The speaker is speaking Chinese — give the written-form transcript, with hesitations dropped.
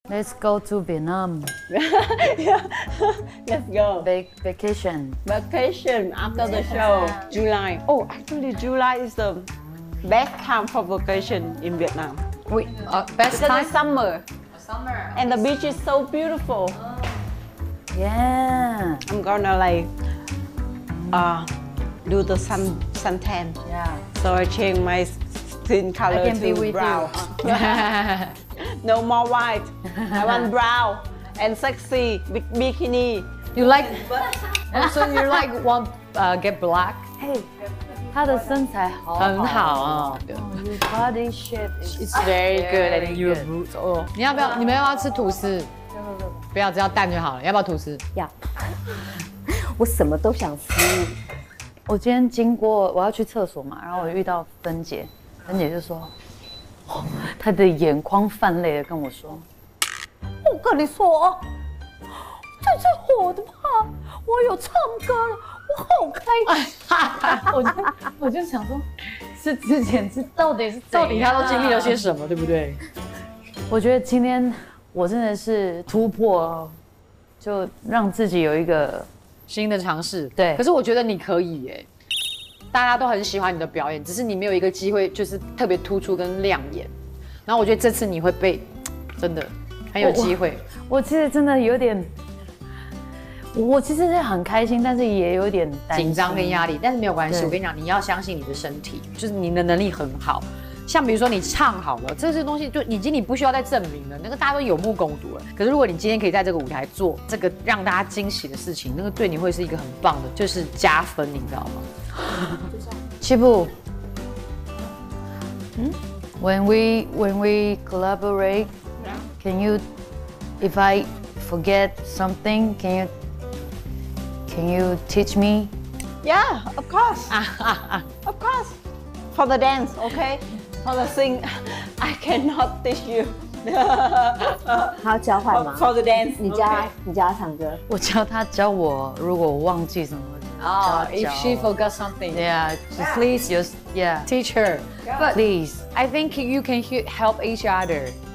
Let's go to Vietnam. Yeah. Let's go. Vacation. Vacation after the show. July. Oh, actually, July is the best time for vacation in Vietnam. Best Because time? it's summer. Summer. And the beach is so beautiful. Yeah. I'm gonna like do the suntan. Yeah. So I change my skin color I can be to with brown. No more white. I want brown and sexy with bikini. You like? So you like want get black? Hey, 他的身材好很好啊。 Your body shape is It's very good and very your good. roots. 哦，你要不要？你们要不要吃吐司？不要，只要蛋就好了。要不要吐司？ 要，我什么都想吃。 我今天经过，我要去厕所嘛，然后我遇到芬姐，芬姐就说，哦，她的眼眶泛泪的跟我说，我跟你说，这次我的怕，我有唱歌了，我好开心。我就想说，是之前是到底是到底他都经历了些什么，对不对？ 我觉得今天我真的是突破，就让自己有一个新的尝试。 对可是我觉得你可以耶，大家都很喜欢你的表演，只是你没有一个机会，就是特别突出跟亮眼。然后我觉得这次你会被，真的很有机会。 我其实真的有点，我其实是很开心，但是也有点担心紧张跟压力，但是没有关系。 对我跟你讲，你要相信你的身体，就是你的能力很好。像比如说你唱好了，这些东西就已经你不需要再证明了，那个大家都有目共睹了。可是如果你今天可以在这个舞台做这个让大家惊喜的事情，那个对你会是一个很棒的，就是加分，你知道吗？ 七步。When we collaborate, can you, if I forget something, can you teach me? Yeah, of course. Of course. For the dance, okay? For the sing, I cannot teach you. 他要交换吗？ For the dance, 你教他唱歌。 我教他教我，如果我忘记什么， 哦、 教 if she forgot something, yeah, please just yeah, teach her. please. I think you can help each other.